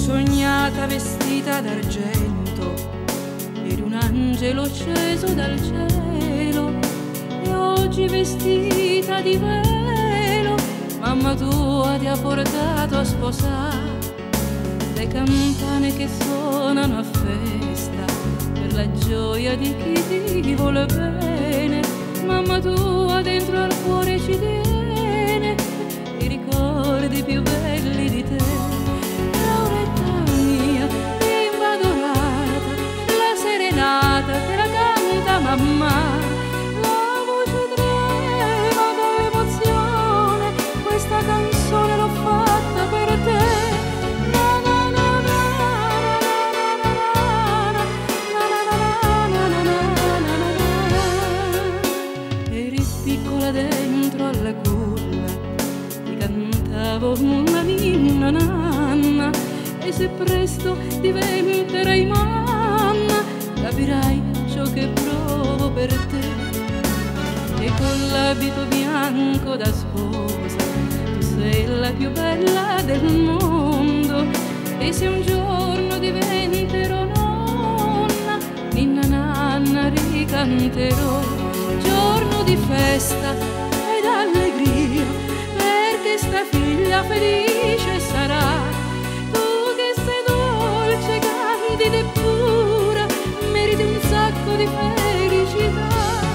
sognata vestita d'argento, eri un angelo sceso dal cielo, e oggi vestita di velo, mamma tua ti ha portato a sposare. Le campane che suonano a festa per la gioia di chi ti vuole bene, mamma tua dentro al cuore ci tiene i ricordi più belli di te. Lauretta mia, bimba dorata, la serenata te la canta mamma, la voce trema dall'emozione, questa canzone l'ho fatta per te. Piccola dentro alla culla ti cantavo una ninna nanna, e se presto diventerai mamma capirai ciò che provo per te. E con l'abito bianco da sposa tu sei la più bella del mondo, e se un giorno diventerò nonna, ninna nanna ricanterò. Giorno di festa ed allegria, perché sta figlia felice sarà. Tu che sei dolce, candida e pura, meriti un sacco di felicità.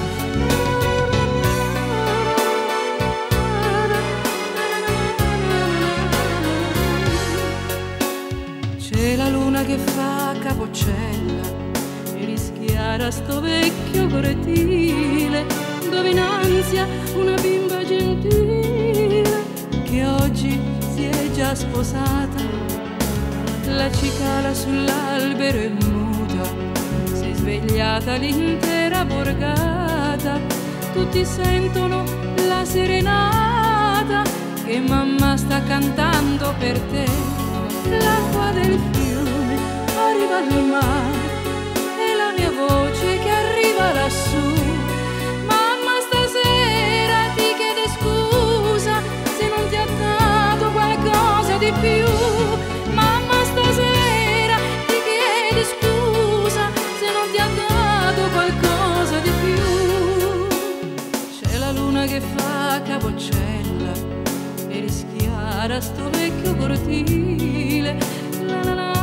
C'è la luna che fa capocella e rischiara sto vecchio cortile, dove in ansia una bimba gentile che oggi si è già sposata. La cicala sull'albero è muta, si è svegliata l'intera borgata, tutti sentono la serenata che mamma sta cantando per te. L'acqua del fiume arriva al mare e la mia voce che arriva lassù. Mamma stasera ti chiede scusa se non ti ha dato qualcosa di più. Mamma stasera ti chiede scusa se non ti ha dato qualcosa di più. C'è la luna che fa capocella e rischiara sto vecchio cortile. La la la.